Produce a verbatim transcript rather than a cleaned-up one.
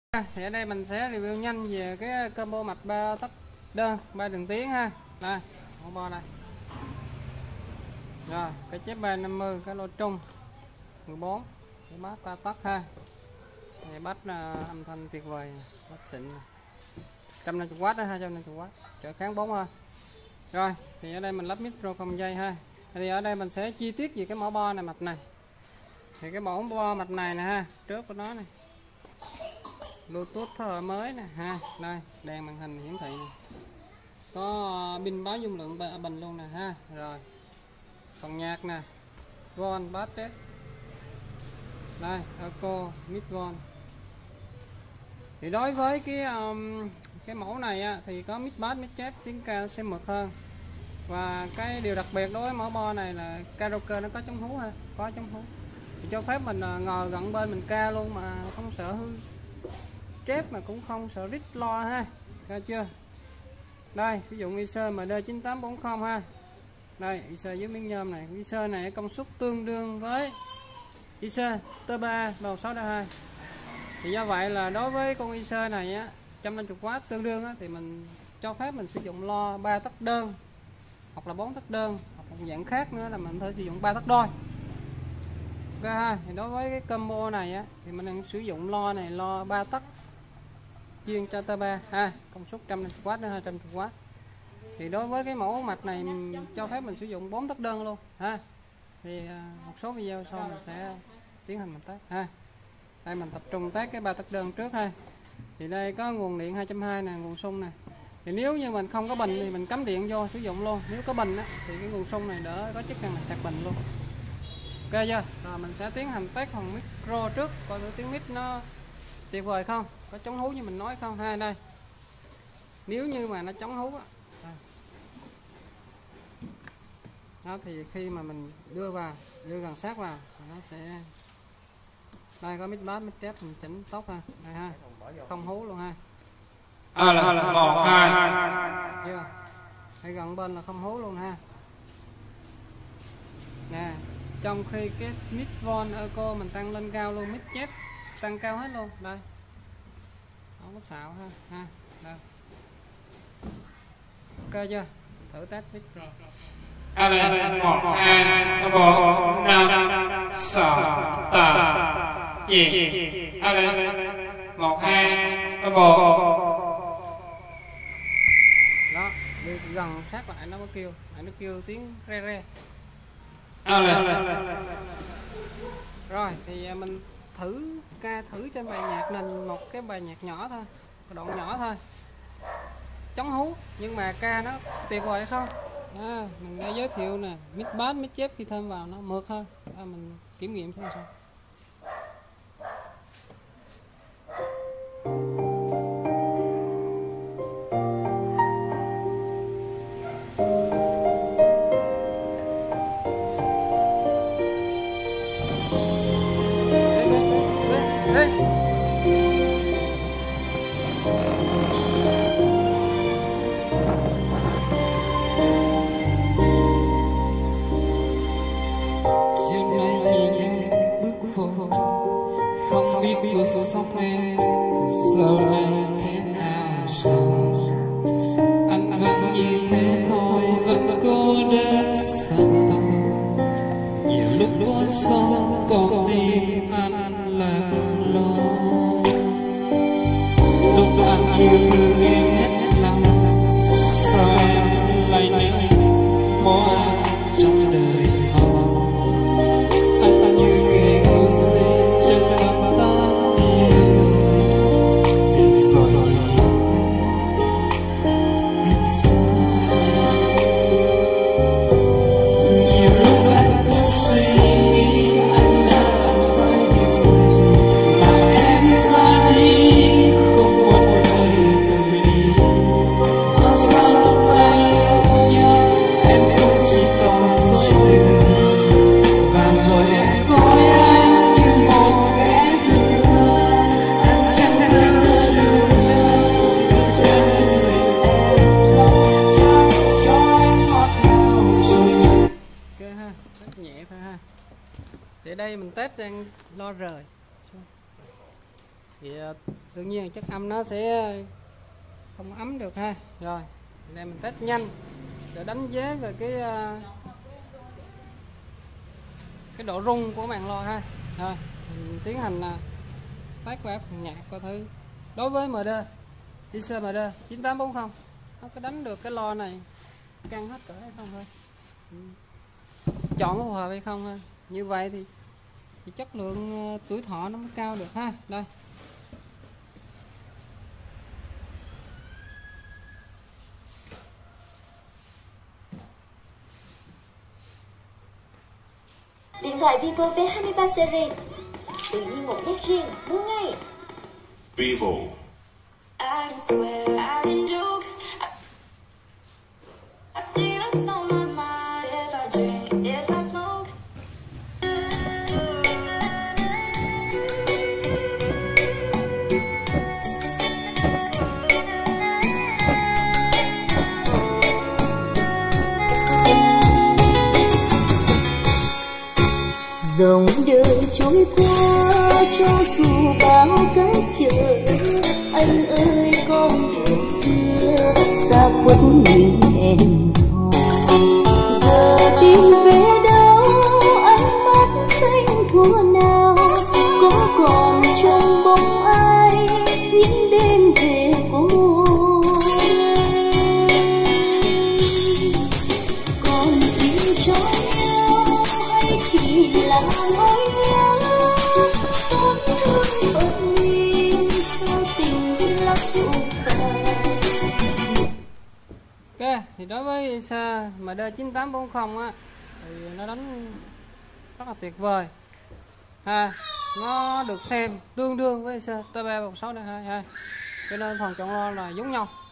Thì ở đây mình sẽ review nhanh về cái combo mạch ba tấc đơn ba đường tiến ha. Đây, mẫu bo đây. Rồi, cái chép ba năm mươi, cái lô trung mười bốn, cái bát ba tấc ha. Này bát uh, âm thanh tuyệt vời, bát xịn. một trăm năm mươi oát đó, hai trăm năm mươi oát, trở kháng bốn ha. Rồi, thì ở đây mình lắp micro không dây ha. Thì ở đây mình sẽ chi tiết về cái mẫu bo này, mạch này. Thì cái mẫu bo mạch này nè ha, trước của nó này. Bluetooth thở mới nè ha, đây đèn màn hình hiển thị này. Có pin báo dung lượng bình luôn nè ha. Rồi phần nhạc nè, von bass test, đây echo mid von. Thì đối với cái um, cái mẫu này á, thì có mid bass mid chép tiếng ca sẽ mượt hơn. Và cái điều đặc biệt đối với mẫu bo này là karaoke nó có chống hú ha, có chống hú thì cho phép mình ngồi gần bên mình ca luôn mà không sợ hư chép, mà cũng không sợ rít lo ha. Coi chưa? Đây sử dụng i xê em đê chín tám bốn không ha. Đây i xê dưới miếng nhôm này, i xê này công suất tương đương với i xê T ba đầu sáu đa hai. Thì do vậy là đối với con i xê này á, một trăm năm mươi oát tương đương á, thì mình cho phép mình sử dụng lo ba tấc đơn hoặc là bốn tấc đơn, hoặc một dạng khác nữa là mình phải sử dụng ba tấc đôi. Ok ha. Thì đối với cái combo này á, thì mình đang sử dụng lo này lo ba tấc chuyên cho T ba ha, công suất một trăm năm mươi oát đến hai trăm năm mươi oát. Thì đối với cái mẫu mạch này cho phép mình sử dụng bốn tấc đơn luôn ha. Thì một số video sau mình sẽ tiến hành mình test ha. Đây mình tập trung test cái ba tấc đơn trước ha. Thì đây có nguồn điện hai trăm hai mươi nè, nguồn xung nè. Thì nếu như mình không có bình thì mình cắm điện vô sử dụng luôn. Nếu có bình á, thì cái nguồn xung này đỡ có chức năng là sạc bình luôn. Ok chưa? Rồi mình sẽ tiến hành test phần micro trước, coi thử tiếng mic nó tuyệt vời không, có chống hú như mình nói không ha. Đây nếu như mà nó chống hú á, đó thì khi mà mình đưa vào, đưa gần sát vào nó sẽ, đây có mic bass mic chép mình chỉnh tốt ha, đây ha, không hú luôn ha. À là một hai chưa, hay gần bên là không hú luôn ha. Nè, trong khi cái mic von echo mình tăng lên cao luôn, mic chép tăng cao hết luôn, đây không có xạo ha ha. Đây. Ok chưa? Thử test mic rồi. A là một hai bốn năm sáu tám chín. A là một hai bốn. Đó, đi gần sát lại nó có kêu, nó kêu tiếng re re. A là rồi thì mình thử ca thử trên bài nhạc nền, một cái bài nhạc nhỏ thôi, cái đoạn nhỏ thôi, chống hú nhưng mà ca nó tuyệt vời hay không à, mình đã giới thiệu nè, mic bass mic chép khi thêm vào nó mượt hơn à, mình kiểm nghiệm xem sao. Không biết cuộc sống em giờ này thế nào rồi, anh vẫn như thế thôi, vẫn cô đơn xa tôi. Nhiều lúc có sống còn tim anh lạc lối, lúc anh yêu thương em hết lòng, sao em lại nỡ bỏ anh trong đời họ. Anh như kẻ ngu si chẳng làm ta biết gì, biết rồi em xa. Nhiều lúc anh cứ suy nghĩ anh đã làm sai điều gì mà em ra đi, không một lời từ đi. Ở sao lúc tay yêu nhau em cũng chỉ còn dối đường, và rồi em coi anh như một kẻ thù. Anh chẳng thể ngờ được cái gì em cho cho cho anh ngọt ngào rồi. Ok ha, rất nhẹ thôi ha. Để đây mình test đang lo rời. thì đương nhiên chất âm nó sẽ không ấm được ha. Rồi đây mình test nhanh để đánh giá về cái cái độ rung của màn loa ha. Rồi mình tiến hành test qua phần nhạc coi thử. Đối với em đê i xê em đê chín tám bốn không nó có đánh được cái loa này căng hết cỡ hay không thôi, chọn có phù hợp hay không thôi. Như vậy thì, thì chất lượng uh, tuổi thọ nó mới cao được ha. Đây điện thoại Vivo V hai ba series tự nhiên một nét riêng, mua ngay. Vivo. I swear I didn't joke. I see what's on my mind. If I drink, if I smoke. Dòng đời trôi qua cho dù bao cách chờ, anh ơi con đường xưa xa khuất những em hò. Giờ tìm về đâu ánh mắt xanh thuở nào, có còn trong bóng ai những đêm về cô. Còn gì cho nhau hay chỉ là nỗi nhớ, xót thương ơn mình sao tình duyên lắm vô vàn. ok, thì đối với i xê em đê chín tám bốn không á thì nó đánh rất là tuyệt vời ha. Nó được xem tương đương với i xê T ba một sáu hai hai, cho nên phần chọn lo là giống nhau.